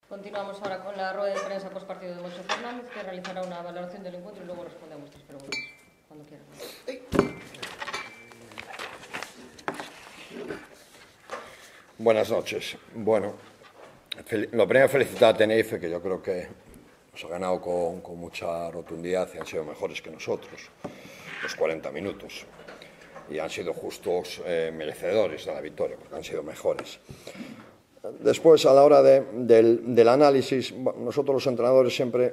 Continuamos ahora con la rueda de prensa post partido de Moncho Fernández, que realizará una valoración del encuentro y luego responde a vuestras preguntas, cuando quieran. Buenas noches. Bueno, lo primero felicitar a Tenerife, que yo creo que nos ha ganado con mucha rotundidad y han sido mejores que nosotros, los 40 minutos. Y han sido justos merecedores de la victoria, porque han sido mejores. Después, a la hora del análisis, nosotros los entrenadores siempre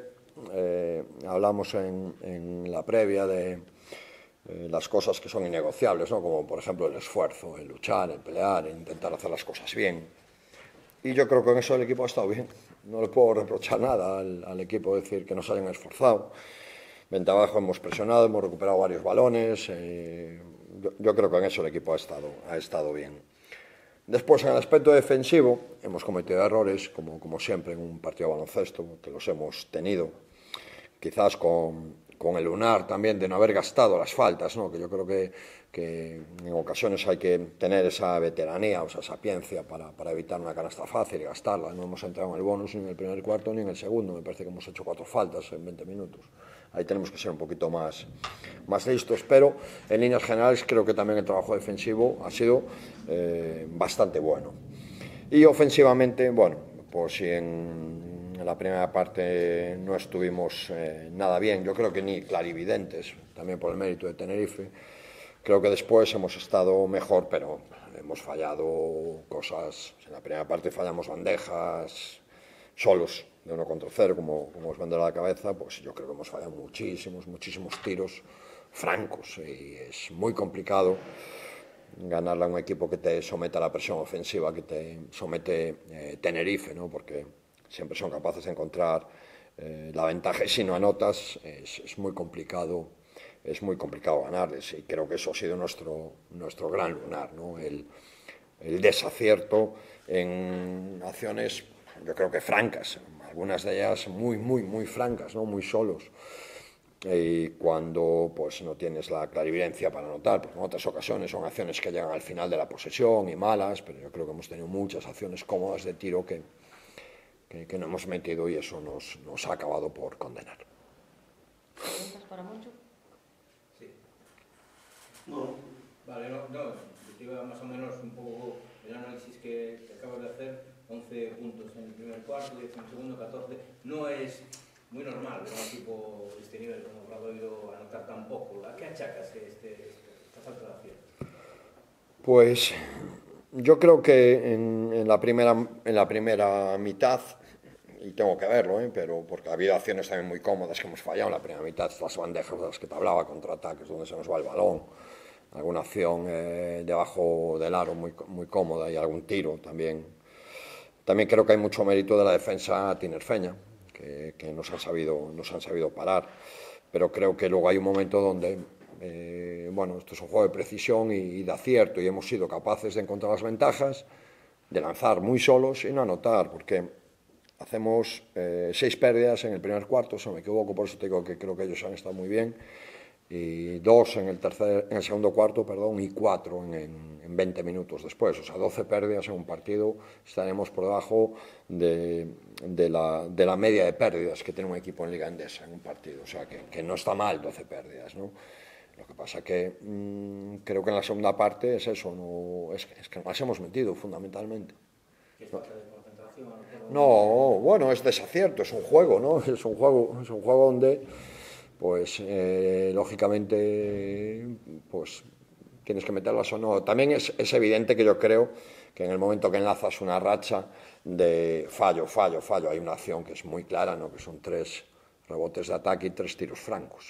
hablamos en la previa de las cosas que son innegociables, ¿no? Como por ejemplo el esfuerzo, el luchar, el pelear, el intentar hacer las cosas bien. Y yo creo que en eso el equipo ha estado bien. No le puedo reprochar nada al equipo, decir que nos hayan esforzado. Vente abajo, hemos presionado, hemos recuperado varios balones. Yo creo que en eso el equipo ha estado bien. Después, en el aspecto defensivo, hemos cometido errores, como siempre en un partido de baloncesto, que los hemos tenido. Quizás con el lunar también de no haber gastado las faltas, ¿no? Que yo creo que en ocasiones hay que tener esa veteranía o esa sapiencia para evitar una canasta fácil y gastarla. No hemos entrado en el bonus ni en el primer cuarto ni en el segundo. Me parece que hemos hecho 4 faltas en 20 minutos. Ahí tenemos que ser un poquito más listos, pero en líneas generales creo que también el trabajo defensivo ha sido bastante bueno. Y ofensivamente, bueno, pues si en la primera parte no estuvimos nada bien, yo creo que ni clarividentes, también por el mérito de Tenerife. Creo que después hemos estado mejor, pero hemos fallado cosas. En la primera parte fallamos bandejas solos, de 1 contra 0, como os vendrá a la cabeza. Pues yo creo que hemos fallado muchísimos tiros francos y es muy complicado ganarle a un equipo que te somete a la presión ofensiva que te somete Tenerife, ¿no? Porque siempre son capaces de encontrar la ventaja y si no anotas es muy complicado. Es muy complicado ganarles y creo que eso ha sido nuestro gran lunar, ¿no? El desacierto en acciones, yo creo que francas, algunas de ellas muy francas, ¿no? Muy solos. Y cuando pues no tienes la clarividencia para anotar, porque en otras ocasiones son acciones que llegan al final de la posesión y malas, pero yo creo que hemos tenido muchas acciones cómodas de tiro que no hemos metido y eso nos ha acabado por condenar. ¿Preguntas para Moncho? Sí. No. Vale, no, yo te iba más o menos un poco el análisis que acabas de hacer, 11 puntos en el primer cuarto, 10 en el segundo, 14, no es muy normal ver un equipo de este nivel como Obradoiro anotar tan poco. ¿A qué achacas esta falta de acción? Pues yo creo que en la primera mitad, y tengo que verlo, pero porque ha habido acciones también muy cómodas que hemos fallado en la primera mitad, las bandejas de las que te hablaba, contraataques donde se nos va el balón, alguna acción debajo del aro muy cómoda y algún tiro también. También creo que hay mucho mérito de la defensa tinerfeña, que nos han sabido parar, pero creo que luego hay un momento donde bueno, esto es un juego de precisión y de acierto y hemos sido capaces de encontrar las ventajas, de lanzar muy solos y no anotar, porque hacemos 6 pérdidas en el primer cuarto, si no me equivoco, por eso te digo que creo que ellos han estado muy bien, y 2 en el segundo cuarto, perdón, y 4 en 20 minutos después, o sea, 12 pérdidas en un partido. Estaremos por debajo de la media de pérdidas que tiene un equipo en Liga Endesa en un partido, o sea, que no está mal 12 pérdidas, ¿no? Lo que pasa que creo que en la segunda parte es eso, es que no las hemos metido fundamentalmente. ¿Qué falta de concentración? No, bueno, es desacierto, es un juego, ¿no? Es un juego donde, pues, lógicamente, pues, tienes que meterlas o no. También es evidente que yo creo que en el momento que enlazas una racha de fallo, hay una acción que es muy clara, ¿no? Que son 3 rebotes de ataque y 3 tiros francos.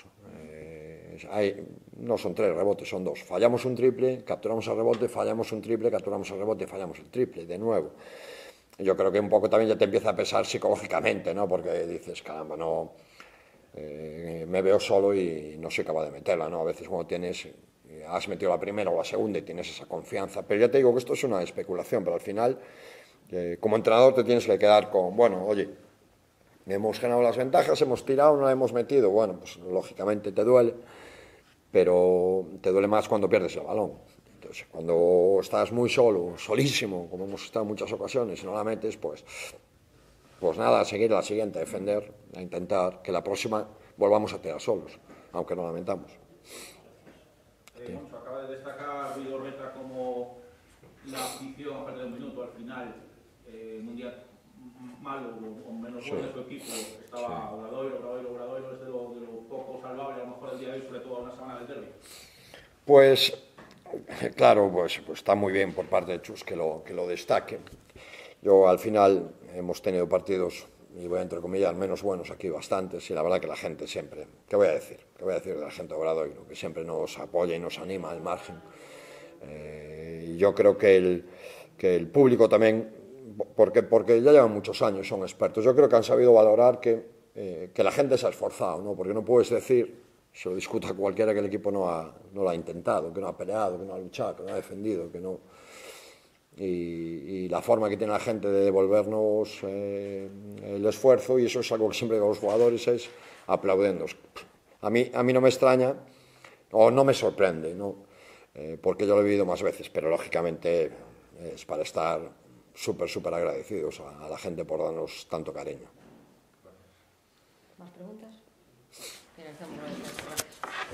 No son 3 rebotes, son 2. Fallamos un triple, capturamos el rebote, fallamos un triple, capturamos el rebote, fallamos el triple, de nuevo. Yo creo que un poco también ya te empieza a pesar psicológicamente, ¿no? Porque dices, caramba, no, me veo solo y no soy capaz de meterla, ¿no? A veces cuando has metido la primera o la segunda y tienes esa confianza, pero ya te digo que esto es una especulación, pero al final, como entrenador te tienes que quedar con, bueno, oye, hemos generado las ventajas, hemos tirado, no la hemos metido, bueno, pues lógicamente te duele, pero te duele más cuando pierdes el balón. Entonces, cuando estás muy solo, solísimo, como hemos estado en muchas ocasiones, y no la metes, pues Pues nada, a seguir la siguiente, a defender, a intentar que la próxima volvamos a tirar solos, aunque no lamentamos. Moncho, acaba de destacar Vidorreta como la afición, a perder un minuto al final, en un día malo o menos bueno de su equipo, estaba Obradoiro, es de lo poco salvable a lo mejor el día de hoy, sobre todo en la semana del derbi. Pues claro, pues está muy bien por parte de Chus que lo destaque. Yo al final hemos tenido partidos, y voy a entrecomillar, menos buenos aquí bastantes, y la verdad que la gente siempre, ¿qué voy a decir? ¿Qué voy a decir de la gente de Obradoiro? Que siempre nos apoya y nos anima al margen. Y yo creo que el público también, porque ya llevan muchos años, son expertos, yo creo que han sabido valorar que la gente se ha esforzado, ¿no? Porque no puedes decir, se lo discuta cualquiera, que el equipo no lo ha intentado, que no ha peleado, que no ha luchado, que no ha defendido, que no... Y la forma que tiene la gente de devolvernos el esfuerzo, y eso es algo que siempre digo a los jugadores, es aplaudiendo. A mí no me extraña, o no me sorprende, ¿no? Porque yo lo he vivido más veces, pero lógicamente es para estar súper agradecidos a la gente por darnos tanto cariño. ¿Más preguntas? Finalizamos. Gracias.